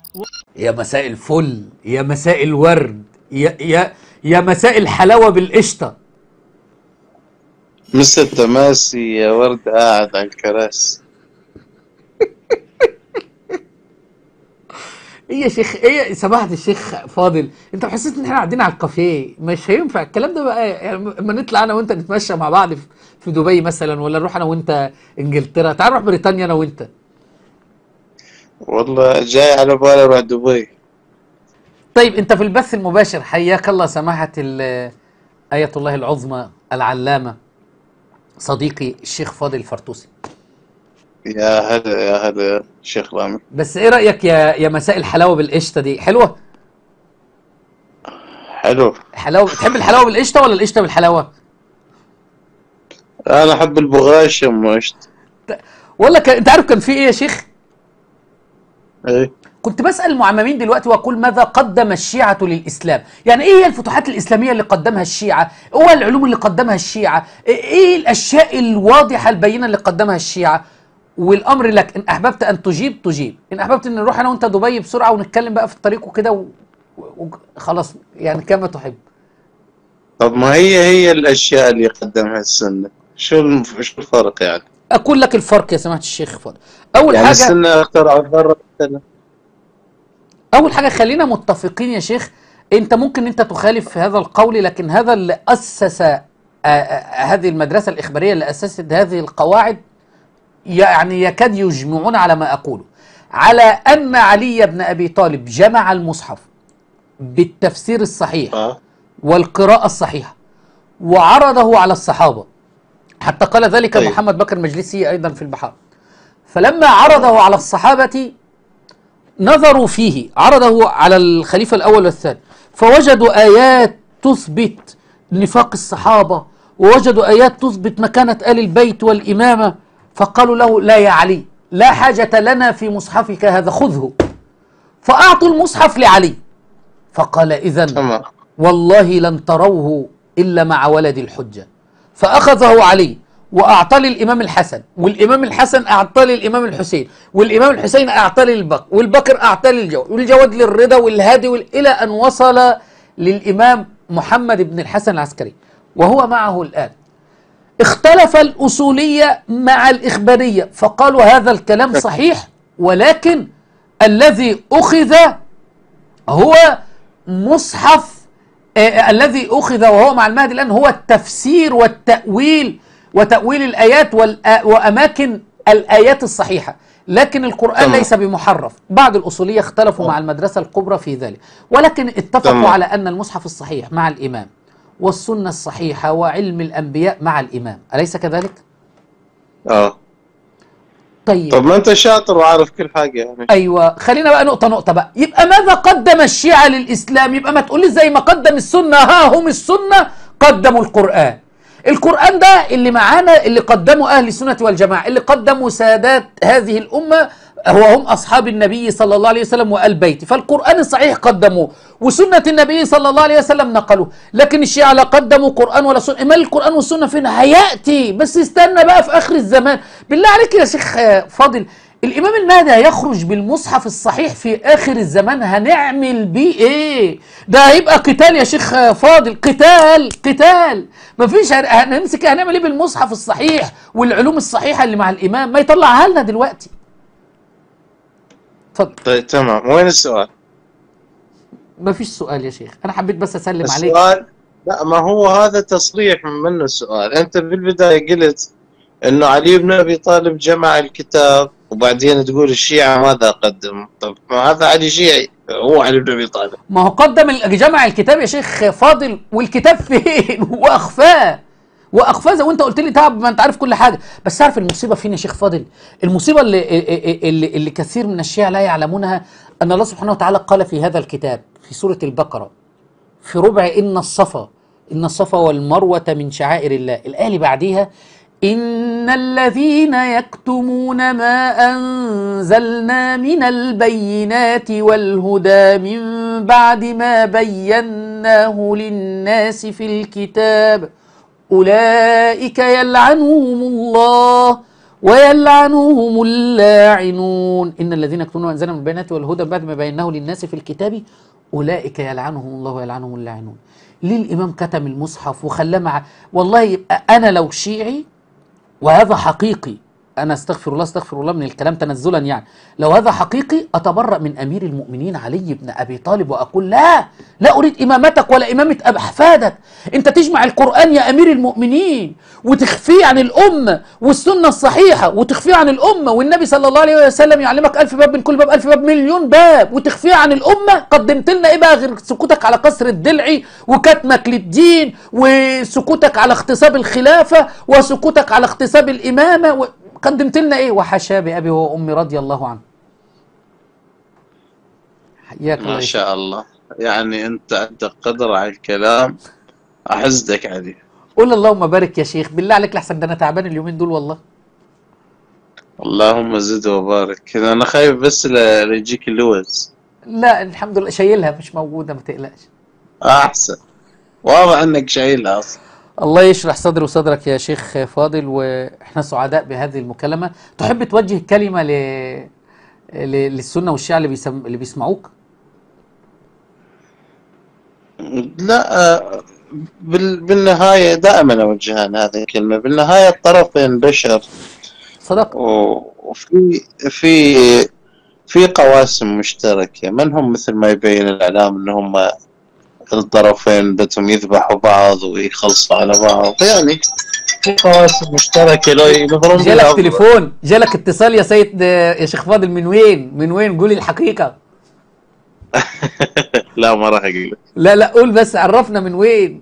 يا مساء الفل، يا مساء الورد، يا مساء الحلاوة بالقشطة. مستر تماسي يا ورد قاعد على الكراسي. ايه يا شيخ، ايه سماحة الشيخ فاضل، انت حسيت ان احنا قاعدين على الكافيه؟ مش هينفع الكلام ده بقى. يعني اما نطلع انا وانت نتمشى مع بعض في دبي مثلا، ولا نروح انا وانت انجلترا، تعال نروح بريطانيا انا وانت. والله جاي على بالي اروح دبي. طيب انت في البث المباشر، حياك الله سماحة آية الله العظمى العلامة صديقي الشيخ فاضل الفرتوسي. يا هلا يا هلا شيخ رامي. بس ايه رأيك يا مساء الحلاوة بالقشطة دي؟ حلوة؟ حلو. حلاوة، بتحب الحلاوة بالقشطة ولا القشطة بالحلاوة؟ انا احب البغاشم واشت. ولا انت عارف كان في ايه يا شيخ؟ ايه كنت بسأل المعممين دلوقتي واقول ماذا قدم الشيعة للإسلام؟ يعني ايه هي الفتوحات الإسلامية اللي قدمها الشيعة؟ هو العلوم اللي قدمها الشيعة؟ ايه الأشياء الواضحة البينة اللي قدمها الشيعة؟ والأمر لك، إن أحببت أن تجيب تجيب، إن أحببت أن نروح أنا وأنت دبي بسرعة ونتكلم بقى في الطريق وكده خلاص، يعني كما تحب. طب ما هي الاشياء اللي قدمها السنة، شو الفرق يعني؟ أقول لك الفرق يا سماحة الشيخ فاضل. أول يعني حاجة، السنة اخترعوا الذرة السنة. أول حاجة خلينا متفقين يا شيخ، أنت ممكن أنت تخالف في هذا القول، لكن هذا اللي أسس هذه المدرسة الإخبارية اللي أسست هذه القواعد يعني يكاد يجمعون على ما أقوله، على أن علي بن أبي طالب جمع المصحف بالتفسير الصحيح والقراءة الصحيحة وعرضه على الصحابة، حتى قال ذلك طيب. محمد بكر المجلسي أيضا في البحار. فلما عرضه على الصحابة نظروا فيه، عرضه على الخليفة الأول والثاني، فوجدوا آيات تثبت نفاق الصحابة، ووجدوا آيات تثبت مكانة آل البيت والإمامة، فقالوا له لا يا علي، لا حاجة لنا في مصحفك هذا، خذه. فأعطوا المصحف لعلي، فقال إذن والله لن تروه إلا مع ولد الحجة. فأخذه علي وأعطى للإمام الحسن، والإمام الحسن أعطى للإمام الحسين، والإمام الحسين أعطى للبكر، والبكر أعطى للجواد، والجواد للرضا والهادي إلى أن وصل للإمام محمد بن الحسن العسكري وهو معه الآن. اختلف الأصولية مع الإخبارية، فقالوا هذا الكلام صحيح، ولكن الذي أخذ هو مصحف الذي أخذ وهو مع المهدي الآن هو التفسير والتأويل وتأويل الآيات وأماكن الآيات الصحيحة، لكن القرآن ليس بمحرف. بعض الأصولية اختلفوا مع المدرسة الكبرى في ذلك، ولكن اتفقوا على أن المصحف الصحيح مع الإمام، والسنة الصحيحة وعلم الأنبياء مع الإمام، أليس كذلك؟ طيب. طب ما أنت شاطر وعارف كل حاجة يعني. أيوة، خلينا بقى نقطة نقطة بقى. يبقى ماذا قدم الشيعة للإسلام؟ يبقى ما تقولي زي ما قدم السنة، ها هم السنة قدموا القرآن. القرآن ده اللي معانا، اللي قدموا أهل السنة والجماعة، اللي قدموا سادات هذه الأمة هم أصحاب النبي صلى الله عليه وسلم وآل بيته، فالقرآن الصحيح قدموه، وسنة النبي صلى الله عليه وسلم نقلوه. لكن الشيعة لا قدموا قرآن ولا سنة. ما القرآن والسنة فين؟ هيأتي، بس استنى بقى في آخر الزمان. بالله عليك يا شيخ فاضل، الإمام المهدي هيخرج بالمصحف الصحيح في آخر الزمان، هنعمل بيه إيه؟ ده هيبقى قتال يا شيخ فاضل، قتال مفيش. هنمسك هنعمل إيه بالمصحف الصحيح والعلوم الصحيحة اللي مع الإمام؟ ما يطلعها لنا دلوقتي. اتفضل. طيب تمام، وين السؤال؟ مفيش سؤال يا شيخ، أنا حبيت بس أسلم عليك. السؤال لا، ما هو هذا تصريح منه السؤال. أنت بالبداية قلت إنه علي بن أبي طالب جمع الكتاب، وبعدين تقول الشيعة ماذا قدم. طب ما هذا علي شيعي، هو علي بن أبي طالب. ما هو قدم جمع الكتاب يا شيخ فاضل، والكتاب فين؟ وأخفاه زي وانت قلت لي. تعب، ما انت عارف كل حاجه. بس تعرف المصيبه فين يا شيخ فاضل؟ المصيبه اللي كثير من الشيعة لا يعلمونها، ان الله سبحانه وتعالى قال في هذا الكتاب في سوره البقره في ربع ان الصفا والمروه من شعائر الله، الايه اللي بعديها إن الذين يكتمون ما أنزلنا من البينات والهدى من بعد ما بيناه للناس في الكتاب أولئك يلعنهم الله ويلعنهم اللاعنون. إن الذين يكتمون ما أنزلنا من البينات والهدى بعد ما بيناه للناس في الكتاب أولئك يلعنهم الله ويلعنهم اللاعنون. ليه الإمام كتم المصحف وخلاه مع، والله أنا لو شيعي وهذا حقيقي، أنا استغفر الله استغفر الله من الكلام تنزلا يعني، لو هذا حقيقي أتبرأ من أمير المؤمنين علي بن أبي طالب وأقول لا أريد إمامتك ولا إمامة أحفادك. أنت تجمع القرآن يا أمير المؤمنين وتخفيه عن الأمة والسنة الصحيحة وتخفيه عن الأمة، والنبي صلى الله عليه وسلم يعلمك 1000 باب، من كل باب 1000 باب، مليون باب، وتخفيه عن الأمة. قدمت لنا إيه بقى غير سكوتك على قصر الدلعي وكتمك للدين وسكوتك على اغتصاب الخلافة وسكوتك على اغتصاب الإمامة قدمت لنا ايه؟ وحاشا بأبي وأمي رضي الله عنه. حياك الله. ما شاء الله، يعني أنت عندك قدرة على الكلام أحسدك عليه. قول اللهم بارك يا شيخ بالله عليك، لحسن ده أنا تعبان اليومين دول والله. اللهم زد وبارك. أنا خايف بس ليجيك اللوز. لا الحمد لله شايلها مش موجودة، ما تقلقش. أحسن، واضح أنك شايلها أصلا. الله يشرح صدري وصدرك يا شيخ فاضل، واحنا سعداء بهذه المكالمة. تحب توجه كلمة للسنة والشيعة اللي بيسمعوك؟ لا، بالنهاية دائما أوجه أنا هذه الكلمة، بالنهاية الطرفين بشر، صدق. وفي في في قواسم مشتركة، من هم مثل ما يبين الإعلام إن هم الطرفين بدهم يذبحوا بعض ويخلصوا على بعض، يعني في قواسم مشتركة لو ينظرون جالك تليفون، جالك اتصال يا سيد يا شيخ فاضل، من وين؟ من وين؟ قولي الحقيقة. لا ما راح أقول. لا قول بس، عرفنا من وين.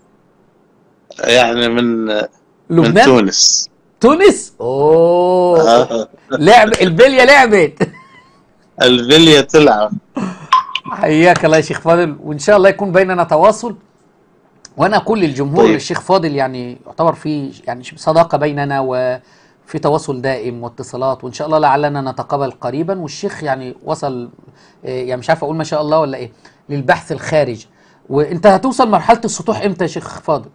يعني من لبنان؟ تونس. تونس؟ اوه لعب البلية لعبت. البلية تلعب. حياك الله يا شيخ فاضل، وان شاء الله يكون بيننا تواصل. وانا اقول للجمهور طيب. الشيخ فاضل يعني يعتبر في يعني صداقة بيننا وفي تواصل دائم واتصالات، وان شاء الله لعلنا نتقابل قريبا. والشيخ يعني وصل يعني مش عارف اقول ما شاء الله ولا ايه للبحث الخارج. وانت هتوصل مرحلة السطوح امتى يا شيخ فاضل؟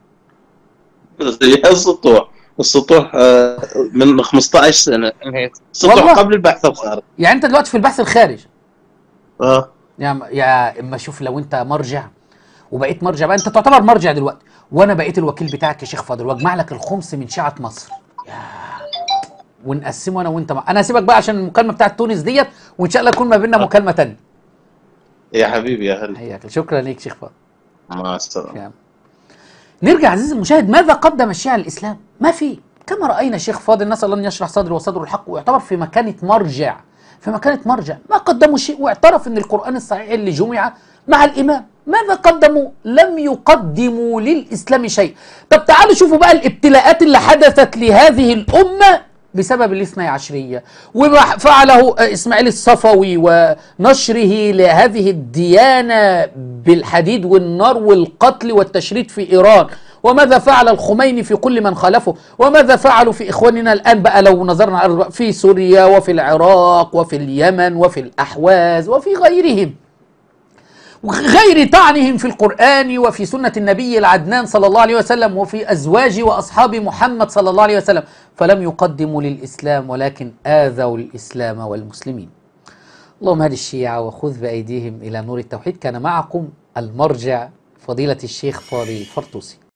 السطوح من 15 سنة انهيت. السطوح والله؟ قبل البحث الخارجي. يعني انت دلوقتي في البحث الخارج؟ اه يا اما شوف، لو انت مرجع وبقيت مرجع بقى، انت تعتبر مرجع دلوقتي، وانا بقيت الوكيل بتاعك يا شيخ فاضل، واجمع لك الخمس من شيعة مصر ونقسمه انا وانت انا هسيبك بقى عشان المكالمه بتاعت تونس ديت، وان شاء الله يكون ما بيننا مكالمه ثانيه. يا حبيبي يا هلا. حياك، شكرا ليك شيخ فاضل. مع السلامة. نرجع عزيزي المشاهد، ماذا قدم الشيعة للاسلام؟ ما في، كما راينا الشيخ فاضل نسال الله ان يشرح صدره وصدره الحق، ويعتبر في مكانه مرجع، ما قدموا شيء، واعترف ان القران الصحيح اللي جمع مع الامام. ماذا قدموا؟ لم يقدموا للاسلام شيء. طب تعالوا شوفوا بقى الابتلاءات اللي حدثت لهذه الامه بسبب الاثني عشرية، وما فعله إسماعيل الصفوي ونشره لهذه الديانة بالحديد والنار والقتل والتشريد في إيران، وماذا فعل الخميني في كل من خالفه، وماذا فعلوا في إخواننا الآن بقى لو نظرنا في سوريا وفي العراق وفي اليمن وفي الأحواز وفي غيرهم، وغير طعنهم في القرآن وفي سنة النبي العدنان صلى الله عليه وسلم وفي أزواج وأصحاب محمد صلى الله عليه وسلم، فلم يقدموا للإسلام ولكن آذوا الإسلام والمسلمين. اللهم هد الشيعة وخذ بأيديهم إلى نور التوحيد. كان معكم المرجع فضيلة الشيخ فاضل فرطوسي.